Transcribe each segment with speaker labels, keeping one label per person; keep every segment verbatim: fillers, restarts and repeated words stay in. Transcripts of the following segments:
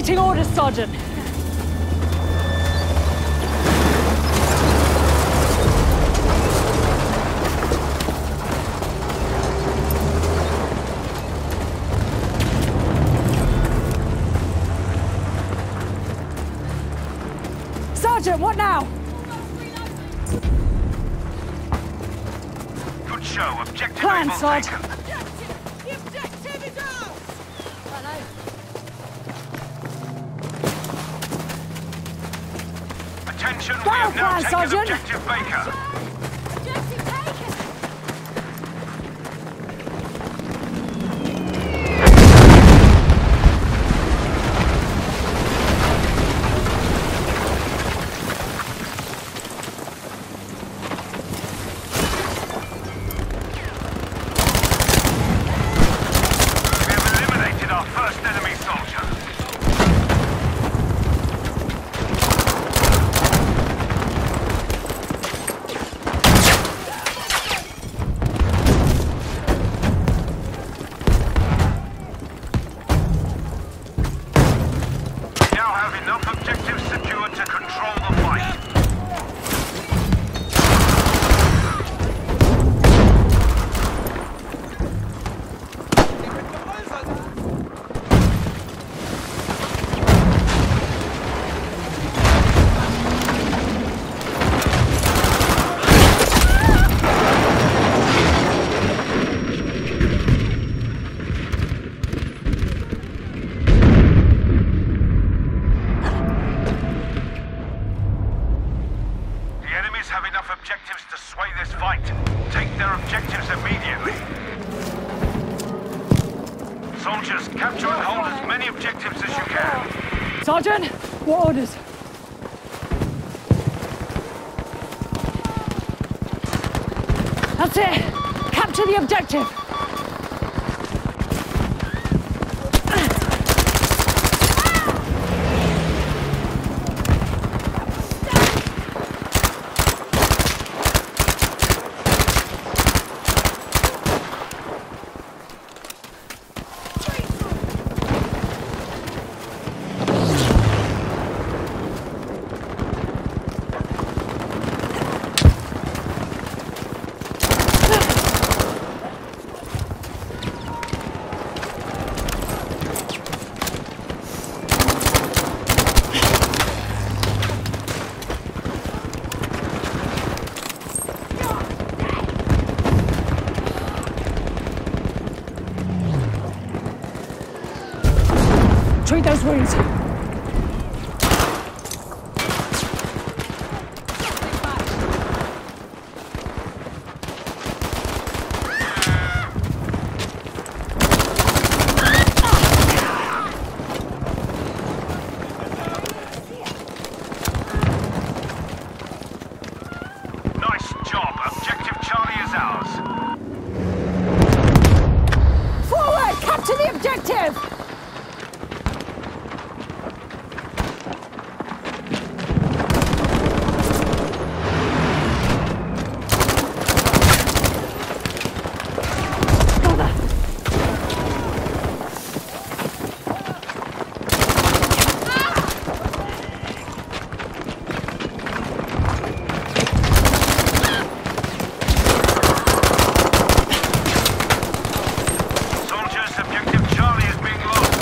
Speaker 1: Awaiting orders, Sergeant. Sergeant, what now?
Speaker 2: Good show. Objective
Speaker 1: Plan,
Speaker 2: able
Speaker 1: Sarge.
Speaker 2: taken.
Speaker 3: Objective! The objective is ours! Hello.
Speaker 2: Attention, we
Speaker 1: Battle
Speaker 2: have now
Speaker 1: plan,
Speaker 2: taken
Speaker 1: Sergeant.
Speaker 2: objective Baker.
Speaker 3: Objective taken!
Speaker 2: We have eliminated our first enemy soldier. We now have enough objectives secured to control the fight. The enemies have enough objectives to sway this fight. Take their objectives immediately. Soldiers, capture and hold as many objectives as you can.
Speaker 1: Sergeant, what orders? That's it! Capture the objective! Treat those wounds.
Speaker 2: Nice job. Objective Charlie is ours.
Speaker 1: Forward! Capture the objective!
Speaker 2: Soldiers, objective Charlie is being lost.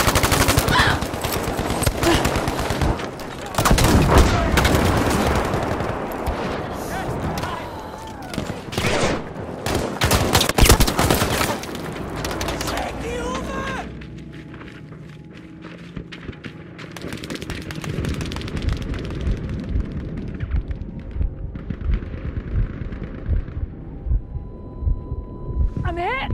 Speaker 1: I'm hit!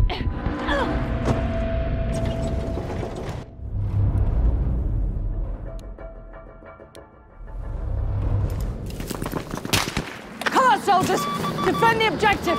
Speaker 1: Come on, soldiers! Defend the objective!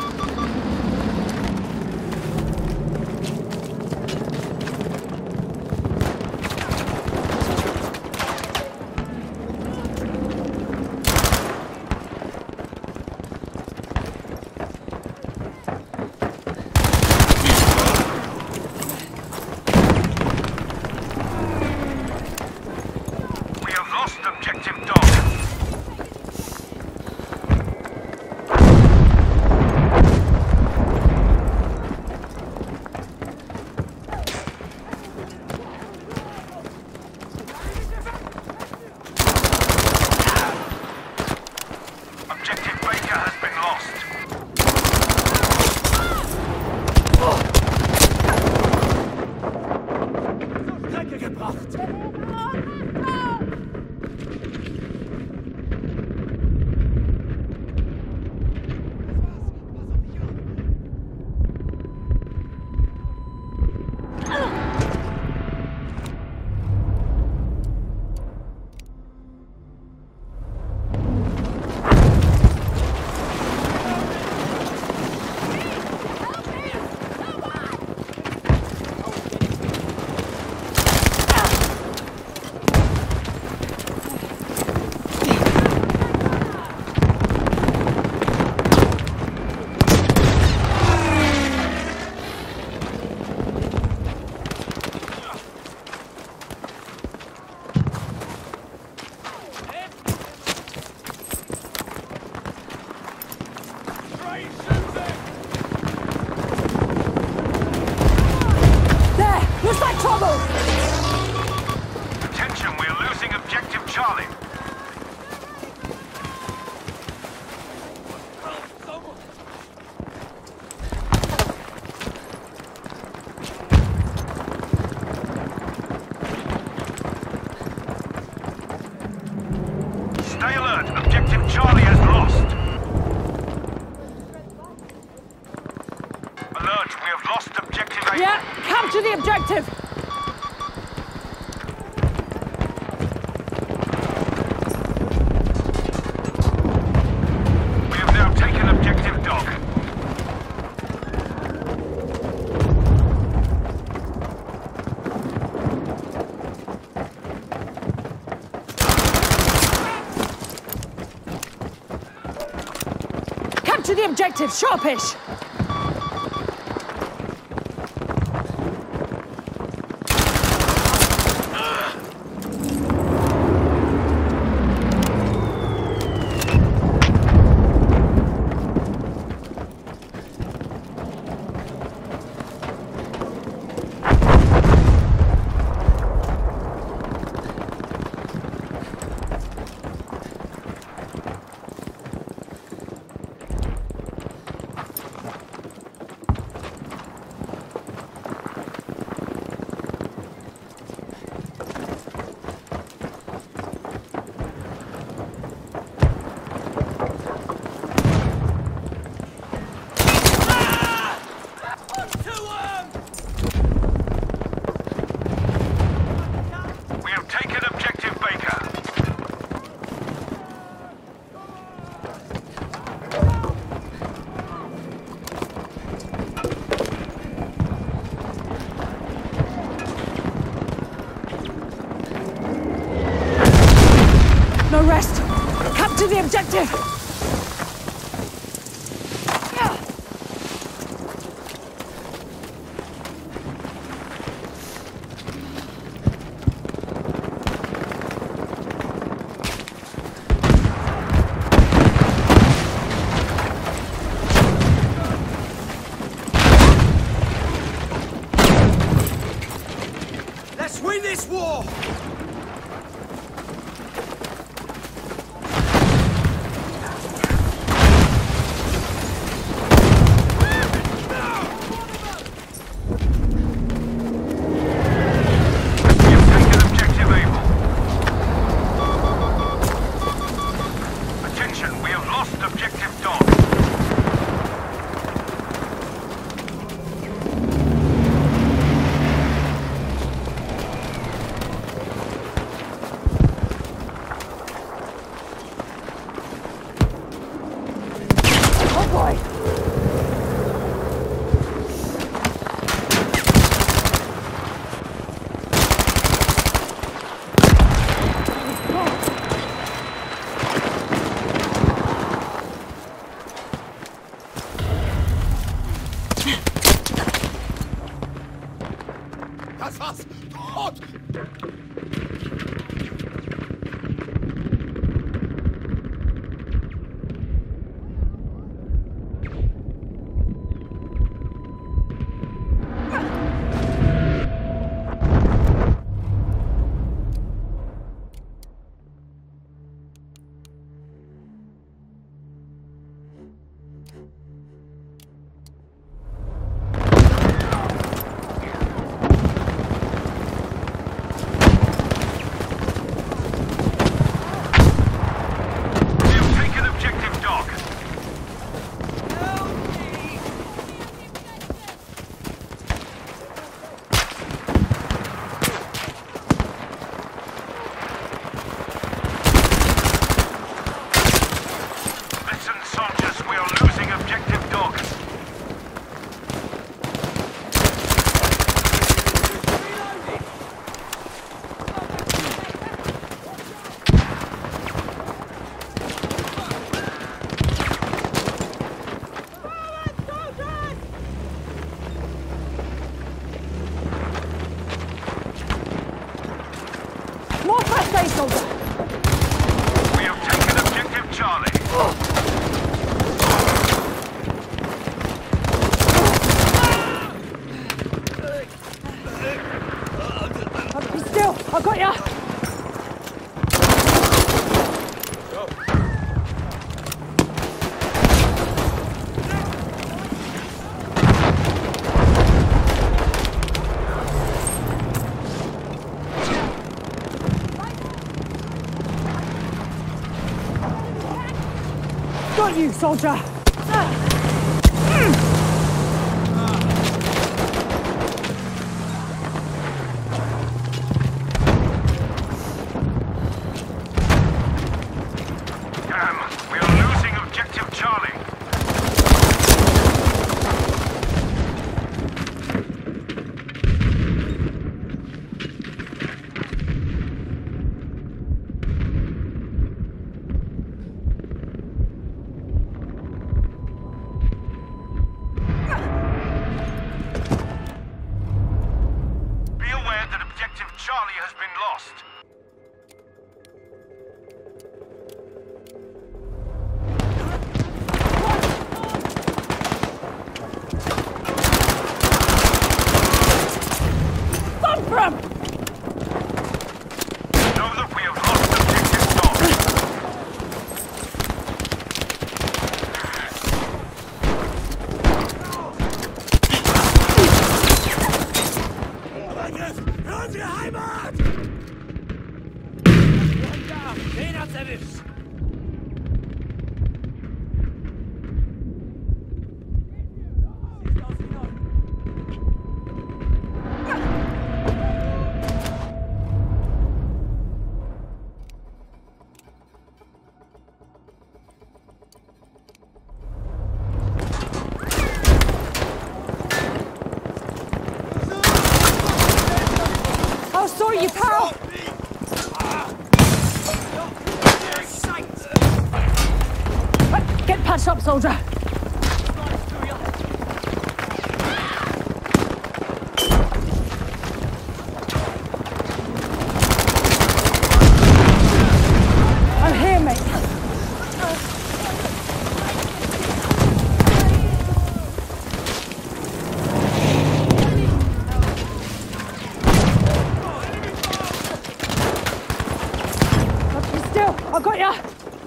Speaker 2: Charlie has lost. Alert, we have lost objective A.
Speaker 1: Yeah, capture the objective!
Speaker 2: We have now taken objective Dog.
Speaker 1: Capture the objective, sharpish!
Speaker 2: We have taken objective Baker.
Speaker 1: No rest! Capture the objective!
Speaker 4: Let's win this war!
Speaker 2: We have taken objective Able. Attention, we have lost objective Dog.
Speaker 1: Oh boy!
Speaker 4: Das war's! Tot!
Speaker 2: We have taken objective Dog. Listen, soldiers, we are losing objective Dog.
Speaker 1: More fast aid, soldier!
Speaker 2: We have taken objective Charlie.
Speaker 1: Be still! I've got ya! got you, soldier.
Speaker 2: Damn, we are losing objective Charlie. Be aware that objective Charlie has been lost.
Speaker 1: Bump from!
Speaker 2: Know that we have lost objective Dog.
Speaker 4: Hören Sie Heimat! Den hat's erwischt!
Speaker 1: I'll sort you, pal. Get patched up, soldier. I'm here, mate. Be still. I got ya.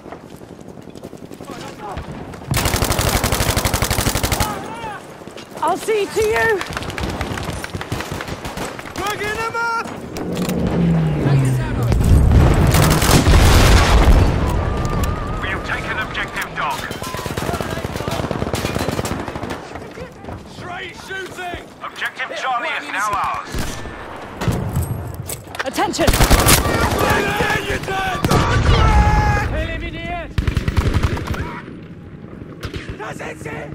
Speaker 1: I'll see to you.
Speaker 4: Plugin him up!
Speaker 2: We have taken objective Dog.
Speaker 4: Straight shooting!
Speaker 2: Objective Charlie is now ours.
Speaker 1: Attention.
Speaker 4: Eliminiert! Da sind sie!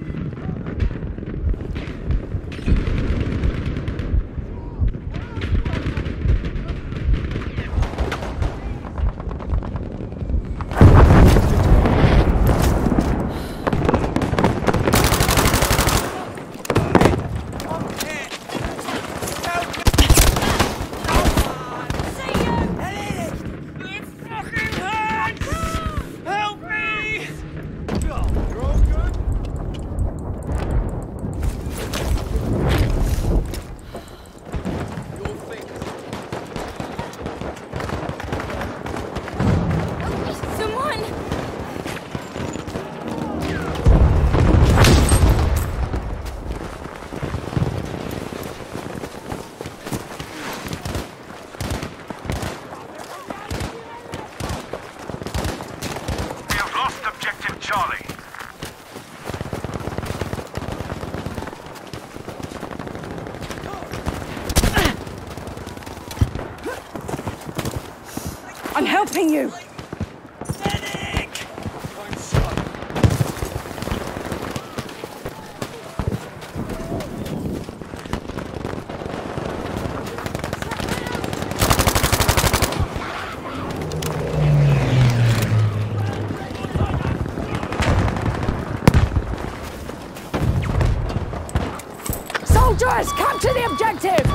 Speaker 2: Charlie.
Speaker 1: I'm helping you. Soldiers, capture the objective!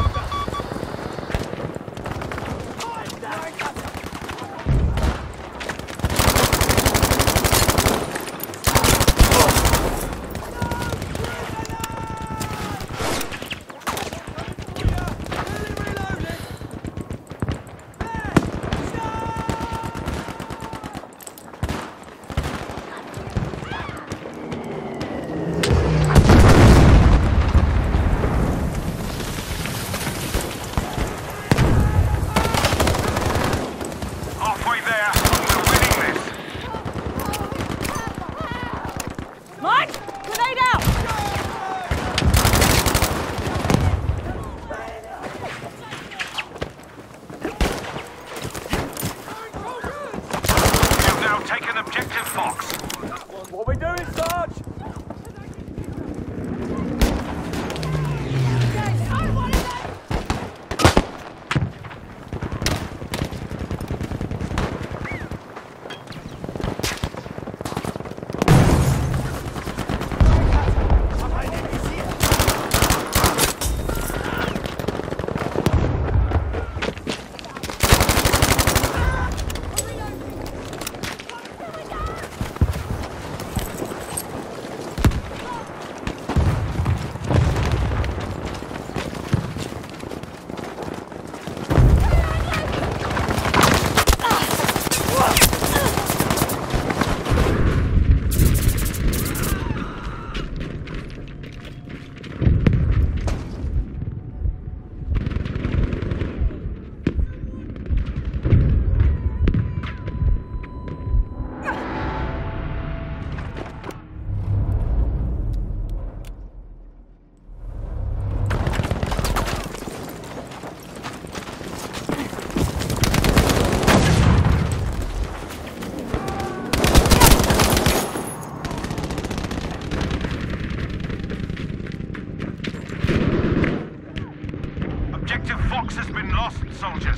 Speaker 2: Objective Fox has been lost, soldiers.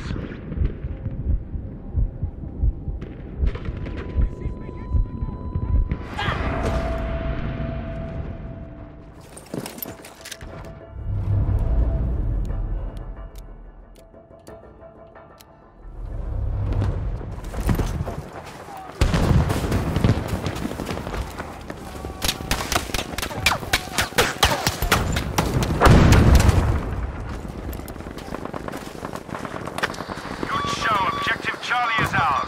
Speaker 2: Charlie is ours.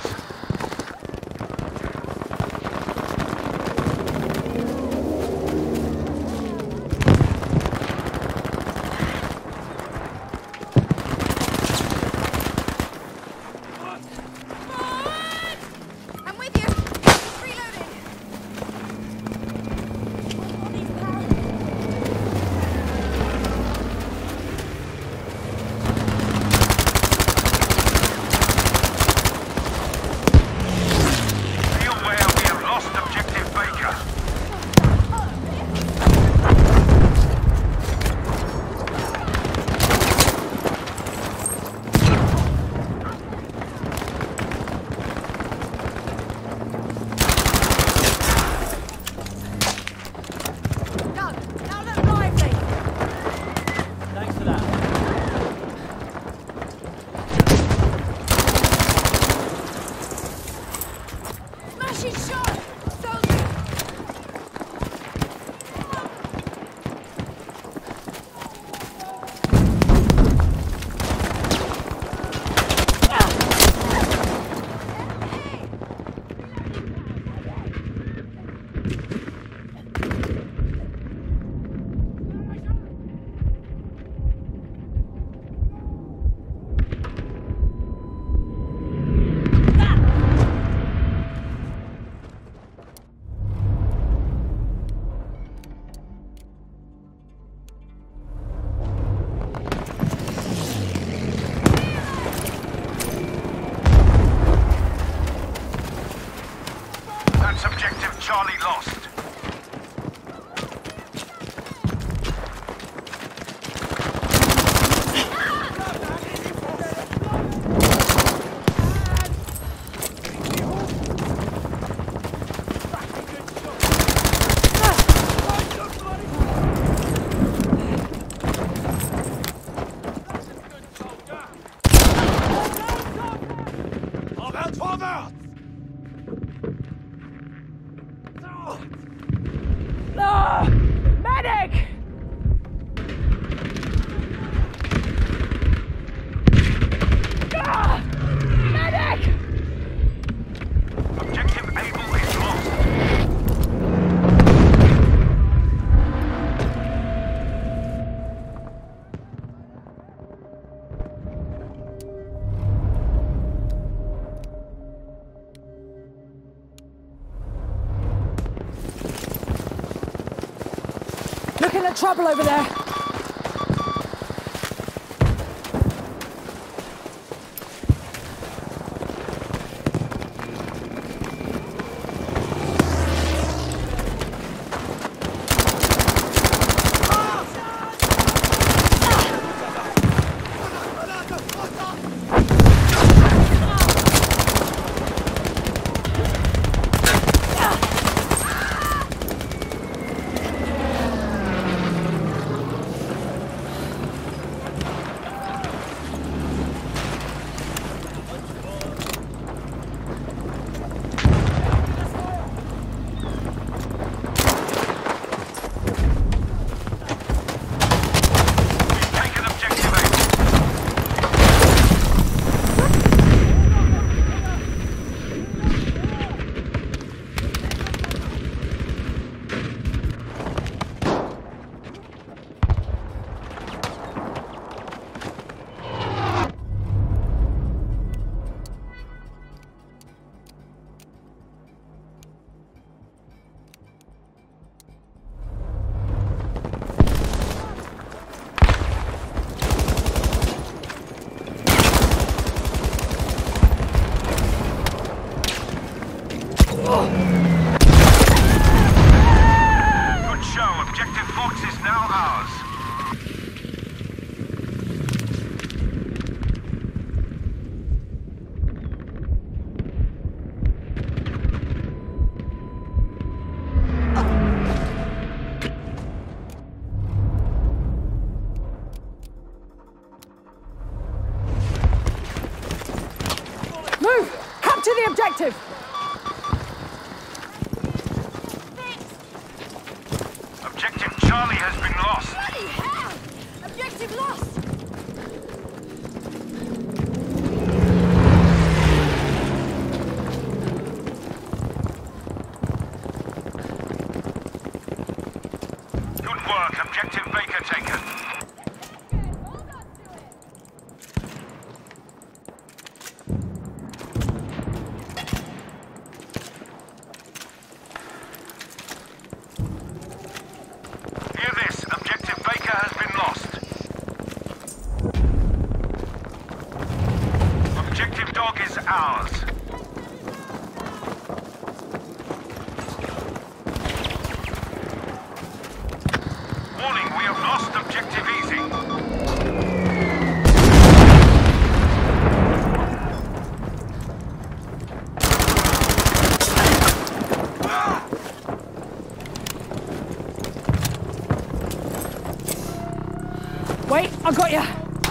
Speaker 3: I'm with you. Reloading.
Speaker 2: Objective Charlie lost.
Speaker 1: Ah! Medic! Ah! Medic!
Speaker 2: Objective Able is lost.
Speaker 1: Looking at trouble over there. Capture the objective!
Speaker 2: Objective Charlie has been lost.
Speaker 3: Bloody hell! Objective lost!
Speaker 2: Good work, Objective Baker taken. Hear this, Objective Baker has been lost. Objective Dog is ours. Warning, we have lost Objective Easy.
Speaker 1: Wait, I got you.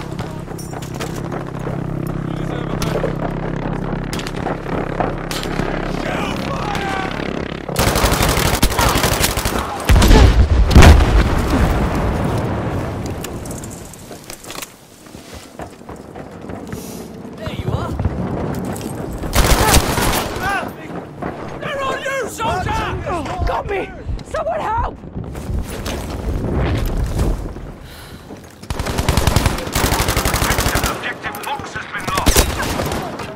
Speaker 4: There you are. They're on you, soldier!
Speaker 1: Oh, got me! Someone help!
Speaker 2: Objective Fox has been lost.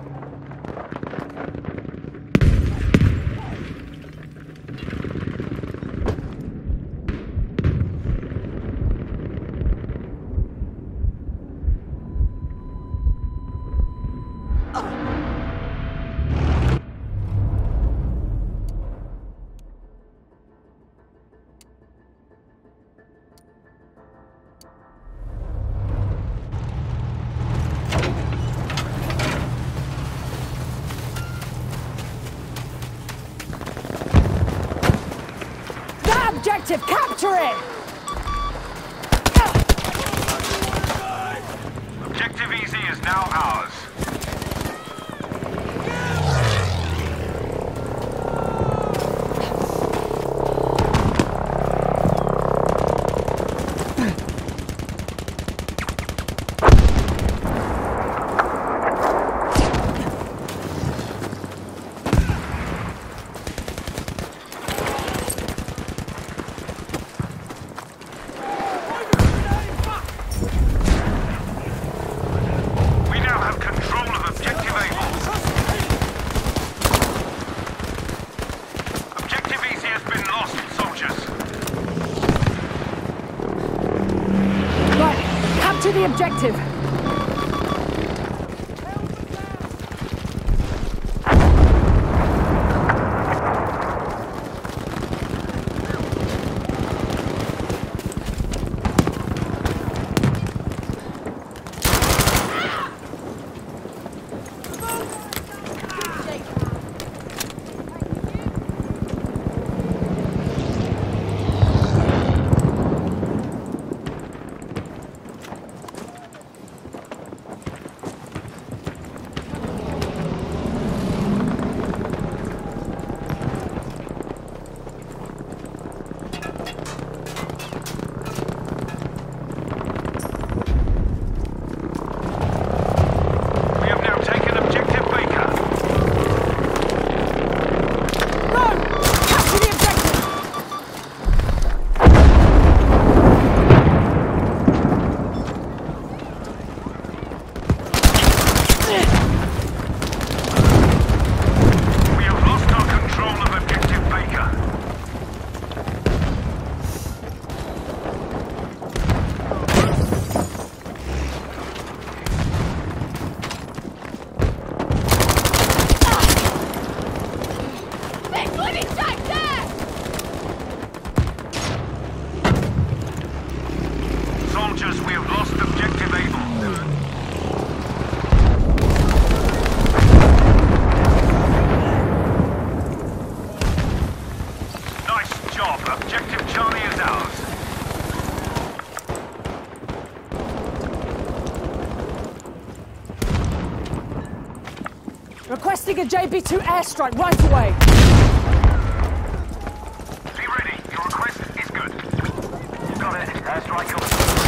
Speaker 1: That objective, capture it!
Speaker 2: Objective Easy is now ours. We now have control of Objective Able. Objective Easy has been lost, soldiers.
Speaker 1: Right, capture the objective. Requesting a J B two airstrike right away.
Speaker 2: Be ready. Your request is good. Got it. Airstrike coming.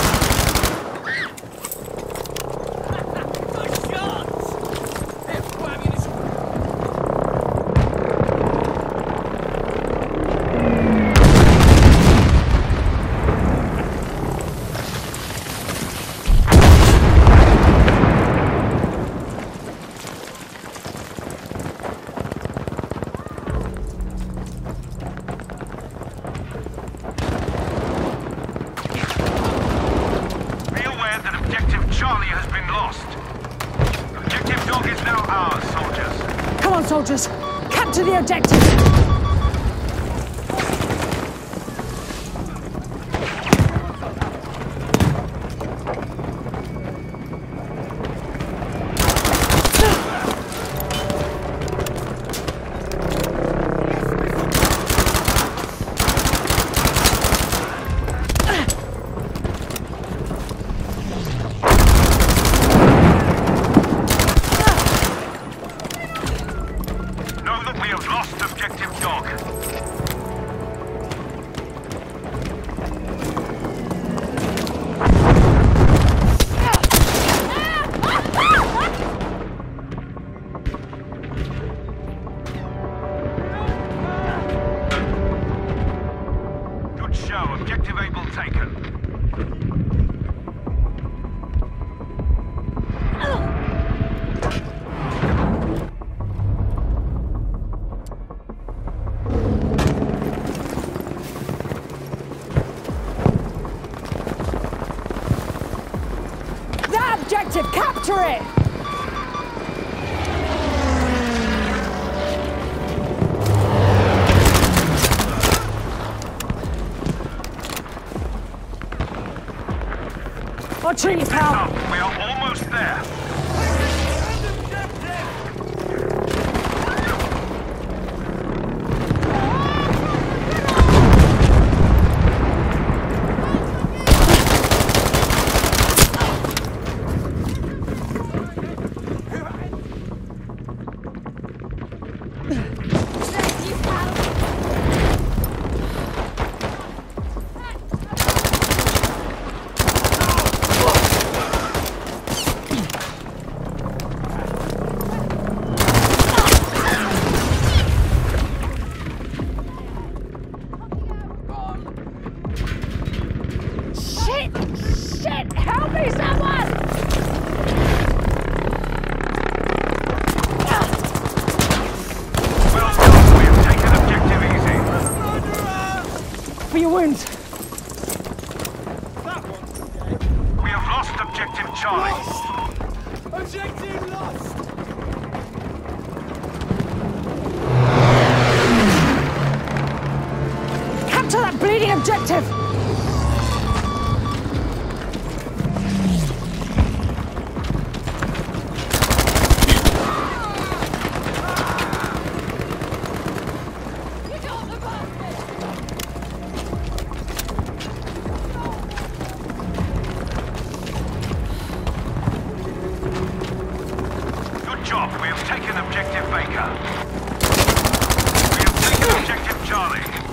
Speaker 4: Good shots! Here, what ammunition?
Speaker 2: Charlie has been lost. Objective dog is now ours, soldiers.
Speaker 1: Come on, soldiers. Capture the objective.
Speaker 2: Objective Able taken.
Speaker 1: That objective, capture it! I'll treat you, pal.
Speaker 2: We are almost there.
Speaker 1: Shit! Help me, someone!
Speaker 2: Well done. We have taken objective easy.
Speaker 1: For your wounds.
Speaker 2: We have lost objective Charlie.
Speaker 4: Objective lost!
Speaker 1: Capture that bleeding objective!
Speaker 2: Job. We have taken objective Baker. We have taken objective Charlie.